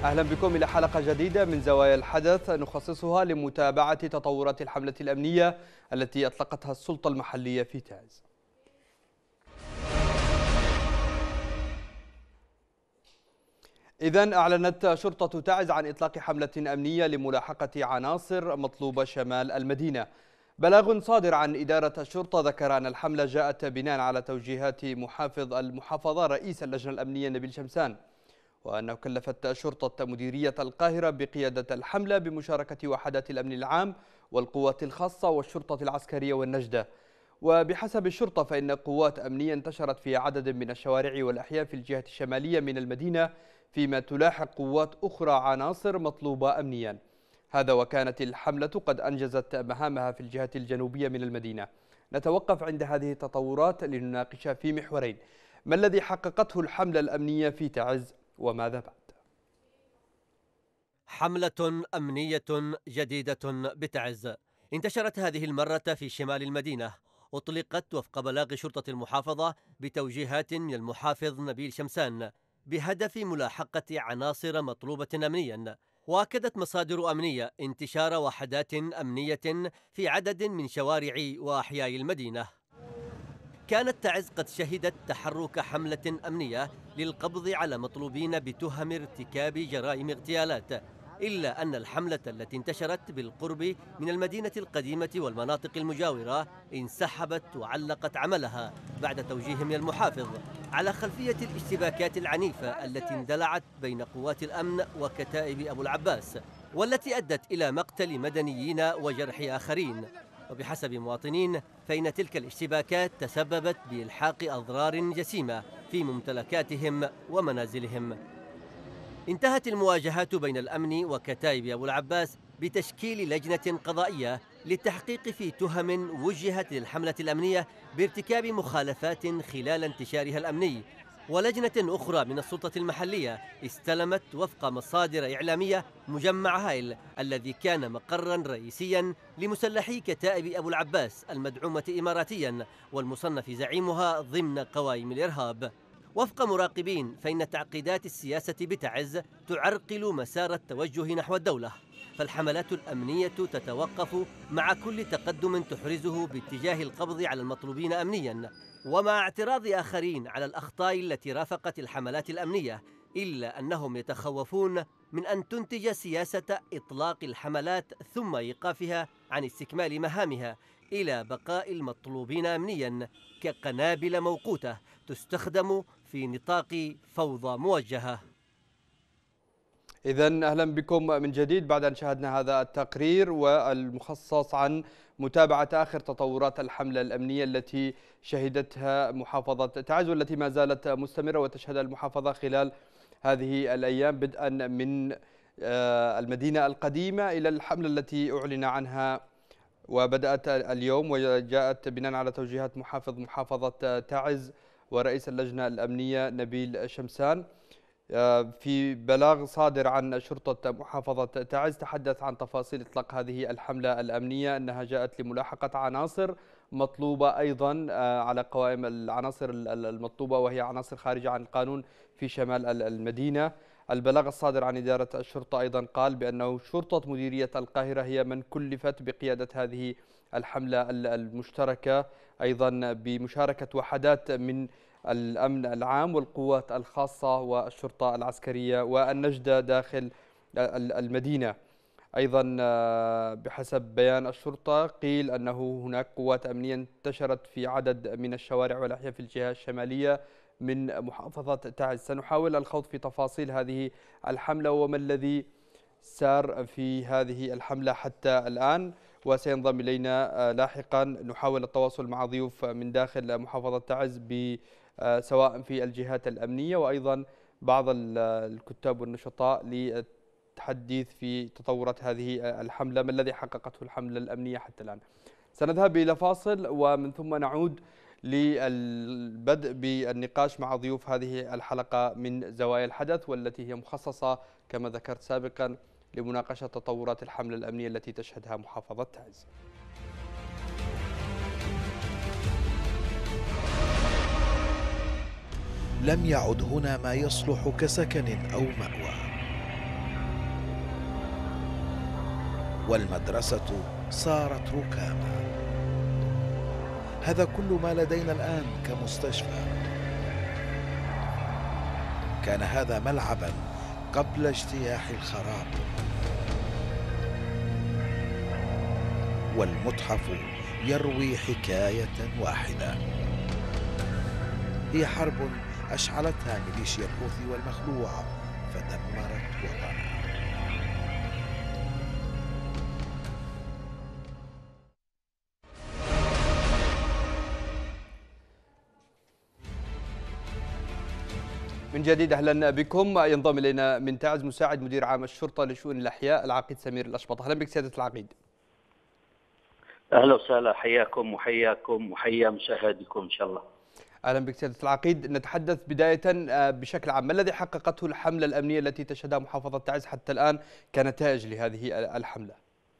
أهلا بكم إلى حلقة جديدة من زوايا الحدث نخصصها لمتابعة تطورات الحملة الأمنية التي أطلقتها السلطة المحلية في تعز. إذن أعلنت شرطة تعز عن إطلاق حملة أمنية لملاحقة عناصر مطلوبة شمال المدينة. بلاغ صادر عن إدارة الشرطة ذكر أن الحملة جاءت بناء على توجيهات محافظ المحافظة رئيس اللجنة الأمنية نبيل شمسان، وأنه كلفت شرطة مديرية القاهرة بقيادة الحملة بمشاركة وحدات الأمن العام والقوات الخاصة والشرطة العسكرية والنجدة. وبحسب الشرطة فإن قوات أمنية انتشرت في عدد من الشوارع والأحياء في الجهة الشمالية من المدينة، فيما تلاحق قوات أخرى عناصر مطلوبة أمنيا. هذا وكانت الحملة قد أنجزت مهامها في الجهة الجنوبية من المدينة. نتوقف عند هذه التطورات لنناقش في محورين: ما الذي حققته الحملة الأمنية في تعز، وماذا بعد؟ حملة أمنية جديدة بتعز انتشرت هذه المرة في شمال المدينة، أطلقت وفق بلاغ شرطة المحافظة بتوجيهات من المحافظ نبيل شمسان بهدف ملاحقة عناصر مطلوبة أمنيا. وأكدت مصادر أمنية انتشار وحدات أمنية في عدد من شوارع وأحياء المدينة. كانت تعز قد شهدت تحرك حملة أمنية للقبض على مطلوبين بتهم ارتكاب جرائم اغتيالات، إلا أن الحملة التي انتشرت بالقرب من المدينة القديمة والمناطق المجاورة انسحبت وعلقت عملها بعد توجيه من المحافظ على خلفية الاشتباكات العنيفة التي اندلعت بين قوات الأمن وكتائب أبو العباس، والتي أدت إلى مقتل مدنيين وجرح آخرين. وبحسب مواطنين فإن تلك الاشتباكات تسببت بإلحاق أضرار جسيمة في ممتلكاتهم ومنازلهم. انتهت المواجهات بين الأمن وكتائب أبو العباس بتشكيل لجنة قضائية للتحقيق في تهم وجهت للحملة الأمنية بارتكاب مخالفات خلال انتشارها الأمني، ولجنة أخرى من السلطة المحلية استلمت وفق مصادر إعلامية مجمع هائل الذي كان مقرا رئيسيا لمسلحي كتائب أبو العباس المدعومة إماراتيا والمصنف زعيمها ضمن قوائم الإرهاب. وفق مراقبين فإن تعقيدات السياسة بتعز تعرقل مسار التوجه نحو الدولة، فالحملات الأمنية تتوقف مع كل تقدم تحرزه باتجاه القبض على المطلوبين أمنيا، ومع اعتراض آخرين على الأخطاء التي رافقت الحملات الأمنية، إلا أنهم يتخوفون من أن تنتج سياسة إطلاق الحملات ثم إيقافها عن استكمال مهامها إلى بقاء المطلوبين أمنيا كقنابل موقوتة تستخدم في نطاق فوضى موجهة. إذن أهلا بكم من جديد بعد أن شاهدنا هذا التقرير والمخصص عن متابعة آخر تطورات الحملة الأمنية التي شهدتها محافظة تعز والتي ما زالت مستمرة وتشهدها المحافظة خلال هذه الأيام، بدءا من المدينة القديمة إلى الحملة التي أعلن عنها وبدأت اليوم، وجاءت بناء على توجيهات محافظة تعز ورئيس اللجنة الأمنية نبيل شمسان. في بلاغ صادر عن شرطة محافظة تعز تحدث عن تفاصيل إطلاق هذه الحملة الأمنية، أنها جاءت لملاحقة عناصر مطلوبة أيضا على قوائم العناصر المطلوبة، وهي عناصر خارجة عن القانون في شمال المدينة. البلاغ الصادر عن إدارة الشرطة أيضا قال بأنه شرطة مديرية القاهرة هي من كلفت بقيادة هذه الحملة المشتركة، أيضا بمشاركة وحدات من الأمن العام والقوات الخاصة والشرطة العسكرية والنجدة داخل المدينة. أيضا بحسب بيان الشرطة قيل أنه هناك قوات أمنية انتشرت في عدد من الشوارع والأحياء في الجهة الشمالية من محافظة تعز. سنحاول الخوض في تفاصيل هذه الحملة وما الذي سار في هذه الحملة حتى الآن، وسينضم إلينا لاحقا نحاول التواصل مع ضيوف من داخل محافظة تعز سواء في الجهات الأمنية وأيضا بعض الكتاب والنشطاء للتحديث في تطورات هذه الحملة، ما الذي حققته الحملة الأمنية حتى الآن. سنذهب إلى فاصل ومن ثم نعود للبدء بالنقاش مع ضيوف هذه الحلقة من زوايا الحدث، والتي هي مخصصة كما ذكرت سابقا لمناقشة تطورات الحملة الأمنية التي تشهدها محافظة تعز. لم يعد هنا ما يصلح كسكن أو مأوى، والمدرسة صارت ركاما. هذا كل ما لدينا الآن كمستشفى. كان هذا ملعبا قبل اجتياح الخراب، والمتحف يروي حكاية واحدة، هي حرب أشعلتها ميليشيا الحوثي والمخلوع فدمرت وطنها. من جديد أهلا بكم. ينضم إلينا من تعز مساعد مدير عام الشرطة لشؤون الأحياء العقيد سمير الأشبط. أهلا بك سيادة العقيد. أهلا وسهلا، حياكم وحيا مشاهديكم إن شاء الله. أهلا بك سيادة العقيد. نتحدث بداية بشكل عام، ما الذي حققته الحملة الأمنية التي تشهدها محافظة تعز حتى الآن كنتائج لهذه الحملة؟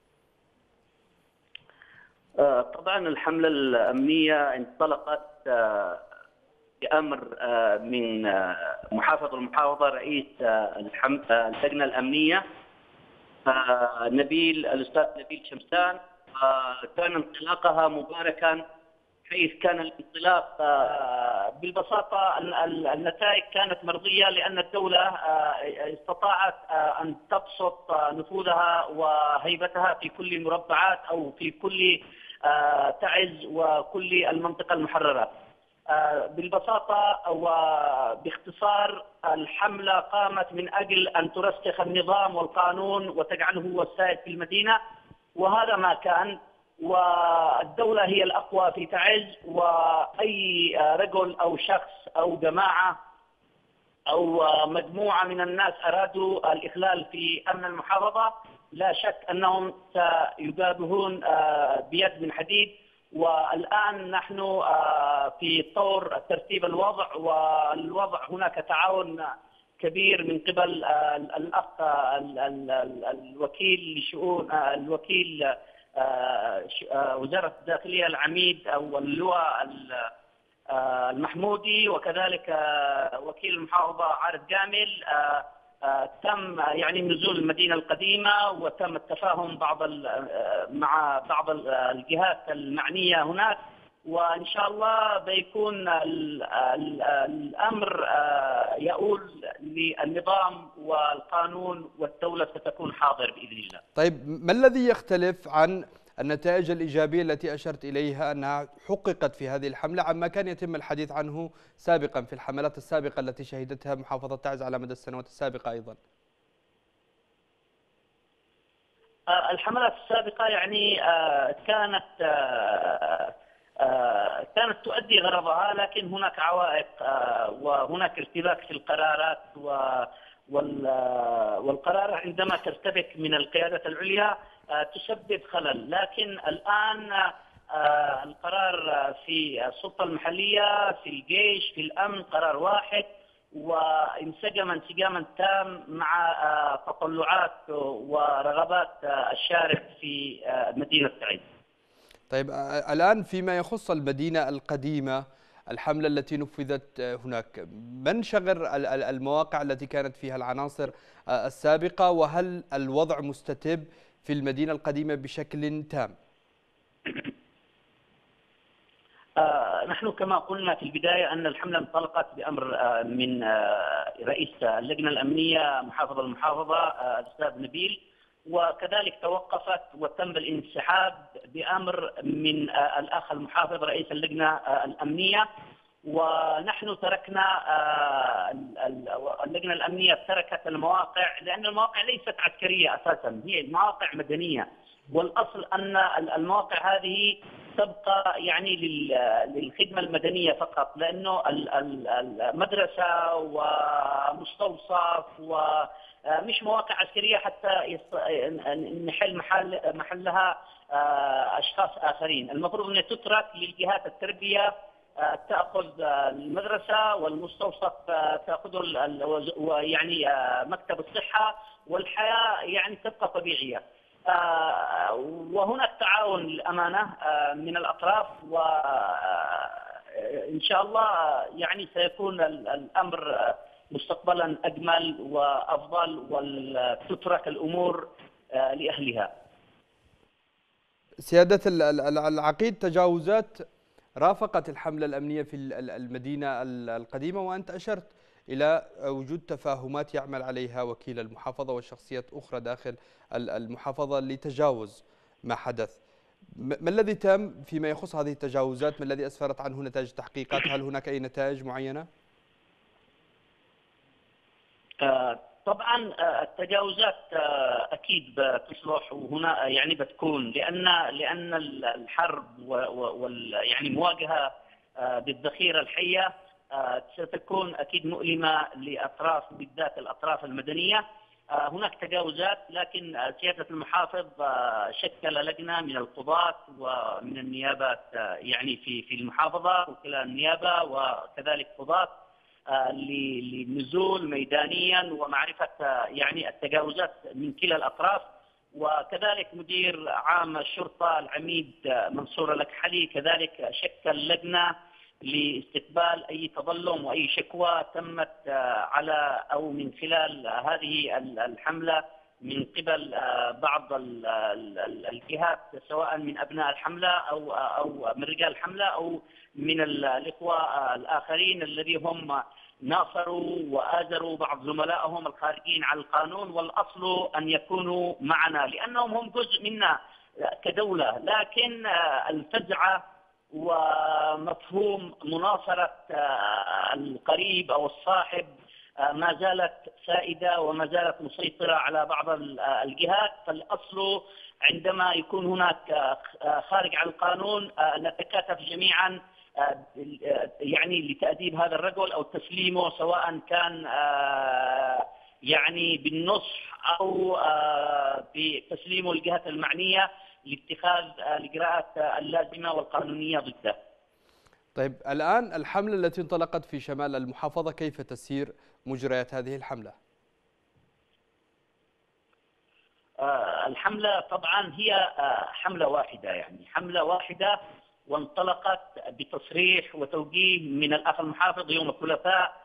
طبعا الحملة الأمنية انطلقت بأمر من محافظ المحافظة رئيس اللجنة الأمنية الأستاذ نبيل شمسان. كان انطلاقها مباركا، حيث كان الانطلاق بالبساطة النتائج كانت مرضية، لأن الدولة استطاعت أن تبسط نفوذها وهيبتها في كل المربعات أو في كل تعز وكل المنطقة المحررة. بالبساطة وباختصار، الحملة قامت من أجل أن ترسخ النظام والقانون وتجعله هو السائد في المدينة، وهذا ما كان. والدولة هي الأقوى في تعز، وأي رجل أو شخص أو جماعة أو مجموعة من الناس أرادوا الإخلال في أمن المحافظة لا شك أنهم سيجابهون بيد من حديد. والآن نحن في طور ترتيب الوضع، والوضع هناك تعاون كبير من قبل الأخ الوكيل لشؤون وزارة الداخلية العميد أو اللواء المحمودي، وكذلك وكيل المحافظة عارف جامل. تم نزول المدينة القديمة، وتم التفاهم مع بعض الجهات المعنية هناك، وإن شاء الله بيكون الأمر يؤول للنظام والقانون، والدولة ستكون حاضر بإذن الله. طيب، ما الذي يختلف عن النتائج الإيجابية التي أشرت إليها أنها حققت في هذه الحملة عما كان يتم الحديث عنه سابقا في الحملات السابقة التي شهدتها محافظة تعز على مدى السنوات السابقة أيضا؟ الحملات السابقة كانت تؤدي غرضها، لكن هناك عوائق وهناك ارتباك في القرارات، والقرار عندما ترتبك من القيادة العليا تسبب خلل. لكن الآن القرار في السلطة المحلية، في الجيش، في الأمن قرار واحد، وانسجم انسجاما تام مع تطلعات ورغبات الشارع في مدينة تعز. طيب، الآن فيما يخص المدينة القديمة، الحملة التي نفذت هناك، من شغل المواقع التي كانت فيها العناصر السابقة، وهل الوضع مستتب في المدينة القديمة بشكل تام؟ نحن كما قلنا في البداية أن الحملة انطلقت بأمر من رئيس اللجنة الأمنية محافظ المحافظة الأستاذ نبيل، وكذلك توقفت وتم الانسحاب بأمر من الأخ المحافظ رئيس اللجنة الأمنية. ونحن تركنا اللجنة الأمنية تركت المواقع، لأن المواقع ليست عسكرية أساسا، هي مواقع مدنية، والأصل أن المواقع هذه تبقى للخدمة المدنية فقط، لأنه المدرسة ومستوصف ومش مواقع عسكرية حتى نحل محلها أشخاص آخرين. المفروض أن تترك للجهات التربية تأخذ المدرسة، والمستوصف تأخذه مكتب الصحة، والحياة تبقى طبيعية. وهناك تعاون للأمانة من الأطراف، وإن شاء الله سيكون الأمر مستقبلا أجمل وأفضل، وتترك الأمور لأهلها. سيادة العقيد، تجاوزات رافقت الحملة الأمنية في المدينة القديمة، وأنت أشرت إلى وجود تفاهمات يعمل عليها وكيل المحافظة وشخصيات أخرى داخل المحافظة لتجاوز ما حدث. ما الذي تم فيما يخص هذه التجاوزات؟ ما الذي أسفرت عنه نتائج التحقيقات؟ هل هناك أي نتائج معينة؟ طبعا التجاوزات اكيد بتصلح، وهنا يعني بتكون لان الحرب يعني مواجهه بالذخيره الحيه ستكون اكيد مؤلمه لاطراف، بالذات الاطراف المدنيه. هناك تجاوزات، لكن سياده المحافظ شكل لجنه من القضاة ومن النيابات، يعني في المحافظه وكلا النيابه وكذلك قضاة للنزول ميدانيا ومعرفة يعني التجاوزات من كلا الأطراف. وكذلك مدير عام الشرطة العميد منصور الأكحلي كذلك شكل لجنة لاستقبال أي تظلم وأي شكوى تمت على أو من خلال هذه الحملة من قبل بعض الجهات، سواء من أبناء الحملة أو من رجال الحملة أو من الإخوة الآخرين الذين هم ناصروا وآزروا بعض زملائهم الخارجين على القانون. والأصل أن يكونوا معنا لأنهم هم جزء منا كدولة، لكن الفزعة ومفهوم مناصرة القريب أو الصاحب ما زالت سائدة وما زالت مسيطرة على بعض الجهات. فالأصل عندما يكون هناك خارج عن القانون نتكاتف جميعا يعني لتأديب هذا الرجل أو تسليمه، سواء كان يعني بالنصح أو بتسليمه الجهات المعنية لاتخاذ الإجراءات اللازمة والقانونية ضده. طيب، الآن الحملة التي انطلقت في شمال المحافظة، كيف تسير مجريات هذه الحملة؟ الحملة طبعا هي حملة واحدة، يعني حملة واحدة، وانطلقت بتصريح وتوجيه من الأخ المحافظ يوم الثلاثاء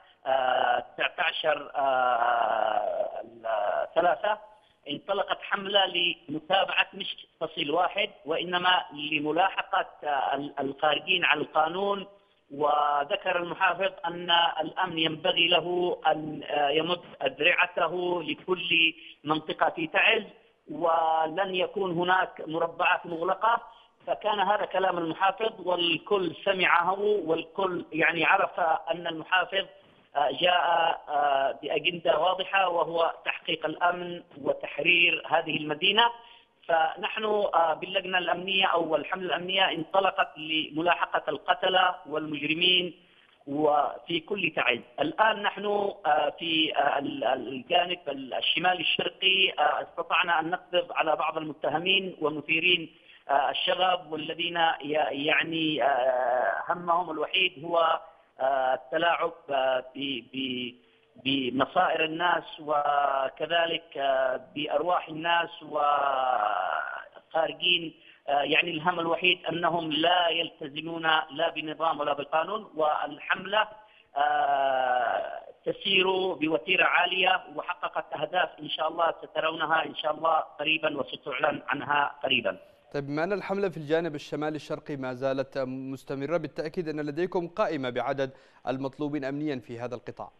19/3. انطلقت حملة لمتابعة مش فصيل واحد، وإنما لملاحقة الخارجين على القانون. وذكر المحافظ أن الأمن ينبغي له أن يمد أذرعته لكل منطقة في تعز، ولن يكون هناك مربعات مغلقة. فكان هذا كلام المحافظ والكل سمعه، والكل يعني عرف أن المحافظ جاء بأجندة واضحة، وهو تحقيق الأمن وتحرير هذه المدينة. فنحن باللجنة الأمنية أو الحملة الأمنية انطلقت لملاحقة القتلة والمجرمين وفي كل تعز. الآن نحن في الجانب الشمالي الشرقي استطعنا أن نقبض على بعض المتهمين ومثيرين الشغب، والذين يعني همهم الوحيد هو التلاعب بمصائر الناس وكذلك بأرواح الناس، وخارجين يعني الهم الوحيد أنهم لا يلتزمون لا بنظام ولا بقانون. والحملة تسير بوتيرة عالية وحققت أهداف إن شاء الله سترونها إن شاء الله قريبا وستعلن عنها قريبا. طيب، بما أن الحملة في الجانب الشمالي الشرقي ما زالت مستمرة، بالتأكيد أن لديكم قائمة بعدد المطلوبين أمنيا في هذا القطاع.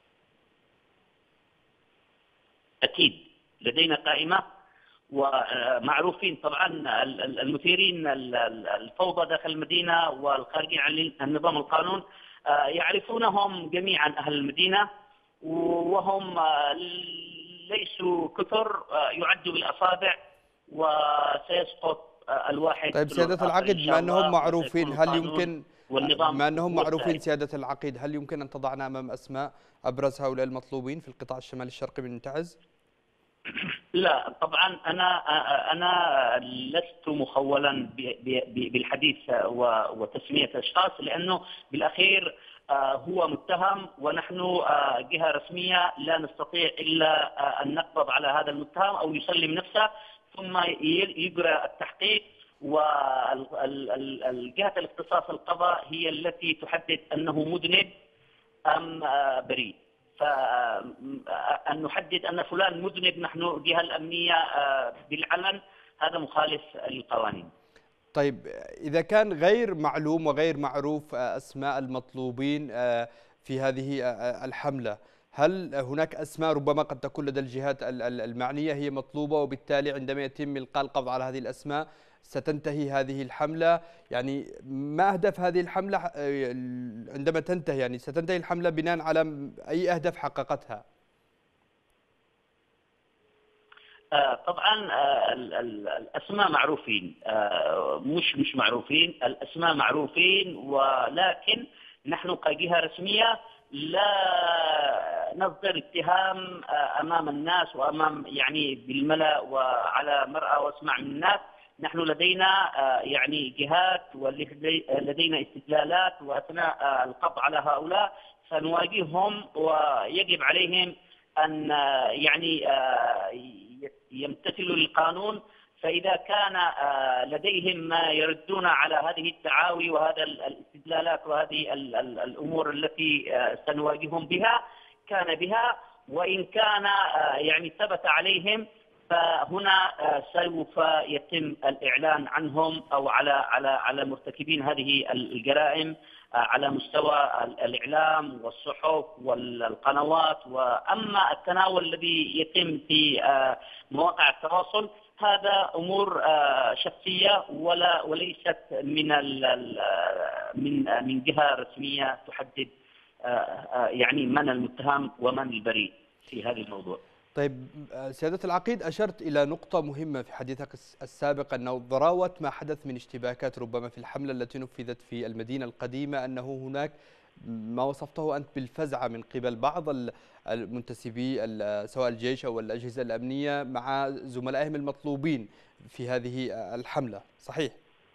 أكيد لدينا قائمة، ومعروفين طبعا المثيرين الفوضى داخل المدينة والخارجين عن النظام والقانون يعرفونهم جميعا أهل المدينة، وهم ليسوا كثر، يعدوا بالأصابع، وسيسقط الواحد. طيب سيادة العقيد، بما أنهم معروفين، هل يمكن بما أنهم معروفين سيادة العقيد، هل يمكن أن تضعنا أمام أسماء أبرز هؤلاء المطلوبين في القطاع الشمالي الشرقي من تعز؟ لا طبعا أنا لست مخولا بالحديث وتسمية أشخاص، لأنه بالأخير هو متهم، ونحن جهة رسمية لا نستطيع إلا أن نقبض على هذا المتهم أو يسلم نفسه ثم يجرى التحقيق. والجهة الاختصاص القضاء هي التي تحدد أنه مذنب أم بريء. فأن نحدد أن فلان مذنب نحن الجهة الأمنية بالعلن هذا مخالف للقوانين. طيب إذا كان غير معلوم وغير معروف أسماء المطلوبين في هذه الحملة، هل هناك أسماء ربما قد تكون لدى الجهات المعنية هي مطلوبة، وبالتالي عندما يتم إلقاء القبض على هذه الأسماء ستنتهي هذه الحملة؟ يعني ما أهداف هذه الحملة عندما تنتهي؟ يعني ستنتهي الحملة بناء على أي أهداف حققتها؟ طبعا الأسماء معروفين، مش معروفين، الأسماء معروفين، ولكن نحن كجهة رسمية لا نصدر اتهام أمام الناس وأمام يعني بالملأ وعلى مرأى واسمع من الناس. نحن لدينا يعني جهات ولدينا استدلالات، وأثناء القبض على هؤلاء سنواجههم، ويجب عليهم أن يعني يمتثلوا للقانون. فإذا كان لديهم ما يردون على هذه الدعاوي وهذا الاستدلالات وهذه الأمور التي سنواجههم بها كان بها، وإن كان يعني ثبت عليهم فهنا سوف يتم الإعلان عنهم أو على مرتكبين هذه الجرائم على مستوى الإعلام والصحف والقنوات. وأما التناول الذي يتم في مواقع التواصل هذا أمور شخصية وليست من جهة رسمية تحدد يعني من المتهم ومن البريء في هذا الموضوع. طيب سيادة العقيد، أشرت إلى نقطة مهمة في حديثك السابق، أنه ضراوة ما حدث من اشتباكات ربما في الحملة التي نفذت في المدينة القديمة، أنه هناك ما وصفته أنت بالفزعة من قبل بعض المنتسبي سواء الجيش أو الأجهزة الأمنية مع زملائهم المطلوبين في هذه الحملة، صحيح؟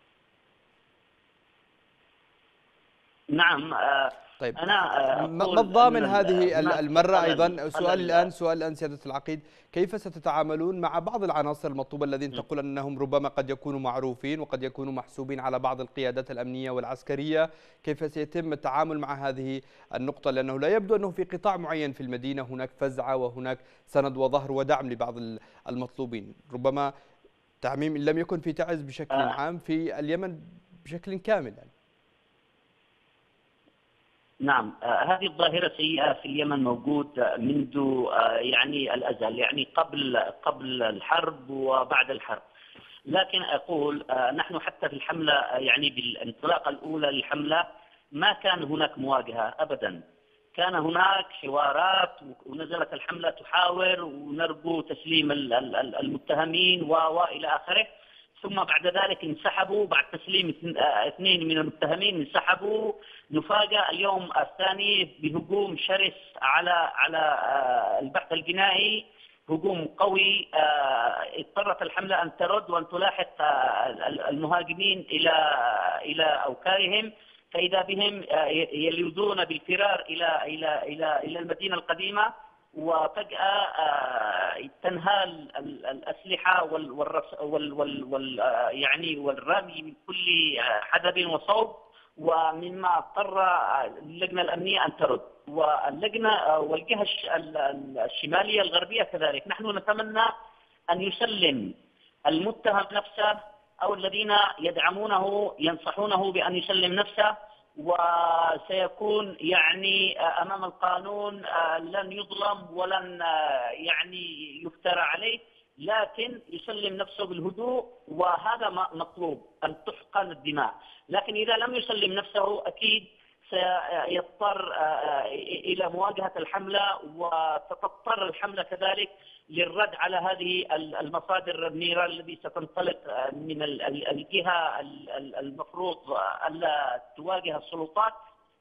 نعم. طيب أنا ما الضامن هذه المرة أيضا؟ سؤال الآن سيادة العقيد، كيف ستتعاملون مع بعض العناصر المطلوبة الذين تقول أنهم ربما قد يكونوا معروفين وقد يكونوا محسوبين على بعض القيادات الأمنية والعسكرية؟ كيف سيتم التعامل مع هذه النقطة؟ لأنه لا يبدو أنه في قطاع معين في المدينة هناك فزعة وهناك سند وظهر ودعم لبعض المطلوبين، ربما تعميم إن لم يكن في تعز بشكل عام في اليمن بشكل كامل يعني. نعم، هذه الظاهرة سيئة في اليمن موجود منذ يعني الأزل، يعني قبل الحرب وبعد الحرب. لكن أقول نحن حتى في الحملة يعني بالانطلاقة الأولى للحملة ما كان هناك مواجهة أبدا، كان هناك حوارات ونزلت الحملة تحاور ونرجو تسليم المتهمين وإلى آخره. ثم بعد ذلك انسحبوا بعد تسليم 2 من المتهمين، انسحبوا. نفاجأ اليوم الثاني بهجوم شرس على البحث الجنائي، هجوم قوي. اضطرت الحملة أن ترد وأن تلاحق المهاجمين إلى أوكارهم، فإذا بهم يلوذون بالفرار إلى المدينة القديمة، وفجأة تنهال الأسلحة يعني والرمي من كل حدب وصوب، ومما اضطر اللجنة الأمنية أن ترد، واللجنة والجهة الشمالية الغربية كذلك. نحن نتمنى أن يسلم المتهم نفسه أو الذين يدعمونه ينصحونه بأن يسلم نفسه، وسيكون يعني أمام القانون، لن يظلم ولن يعني يفترى عليه، لكن يسلم نفسه بالهدوء، وهذا مطلوب أن تحقن الدماء. لكن إذا لم يسلم نفسه أكيد سيضطر إلى مواجهة الحملة، وتضطر الحملة كذلك للرد على هذه المصادر النيرة التي ستنطلق من الجهة المفروض ألا تواجه السلطات،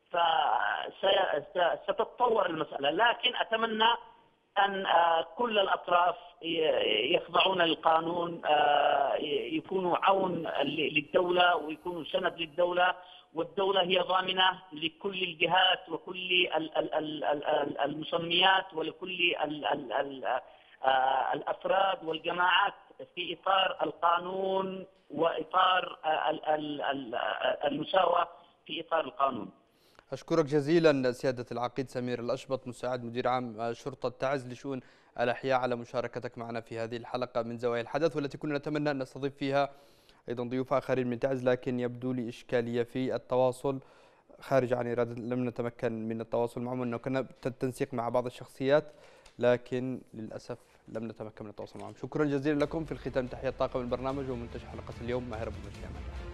فستتطور المسألة. لكن أتمنى أن كل الأطراف يخضعون للقانون، يكونوا عون للدولة ويكونوا سند للدولة، والدولة هي ضامنة لكل الجهات وكل المسميات ولكل الأفراد والجماعات في إطار القانون وإطار المساواة في إطار القانون. أشكرك جزيلا سيادة العقيد سمير الأشبط، مساعد مدير عام شرطة تعز لشؤون الأحياء، على مشاركتك معنا في هذه الحلقة من زوايا الحدث، والتي كنا نتمنى أن نستضيف فيها أيضا ضيوف آخرين من تعز، لكن يبدو لي إشكالية في التواصل خارج عن إرادة، لم نتمكن من التواصل معهم، أنه كنا التنسيق مع بعض الشخصيات لكن للأسف لم نتمكن من التواصل معهم. شكرا جزيلا لكم. في الختام تحية طاقم البرنامج ومنتج حلقة اليوم ماهر أبو مجد.